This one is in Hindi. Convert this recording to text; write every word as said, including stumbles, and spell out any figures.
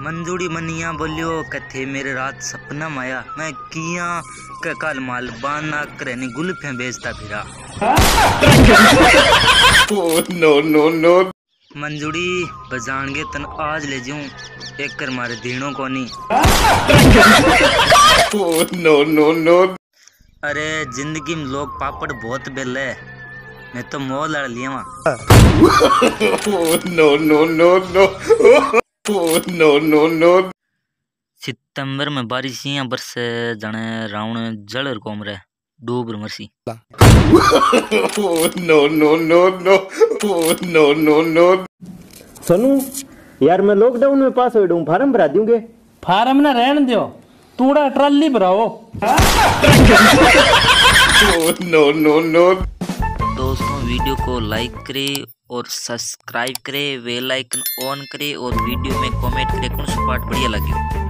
मंजूड़ी मनिया बोलियो कथे मेरे रात सपना माया मैं किया के कल माल बाना करनी गुल्फियां बेचता फिरा। नो नो नो मंजूड़ी बजानगे तन आज ले जाऊं एक कर मारे दीनों को नहीं। नो नो नो अरे जिंदगी में लोग पापड़ बहुत बेल है मैं तो मोह लड़ लिया वहाँ। No no no no no no no सितंबर में बारिशियां बरसे जाने रावण जल कोम रे डूब मरसी। No no no no no no no Sonu यार मैं लॉकडाउन में पास हो दूं फार्म भरा दूंगे। फार्म ना रहने दो तूड़ा ट्रॉली भराओ। नो नो नो दोस्तों वीडियो को लाइक करें और सब्सक्राइब करें, बेल आइकन ऑन करें और वीडियो में कमेंट करें कौन सा पार्ट बढ़िया लगे।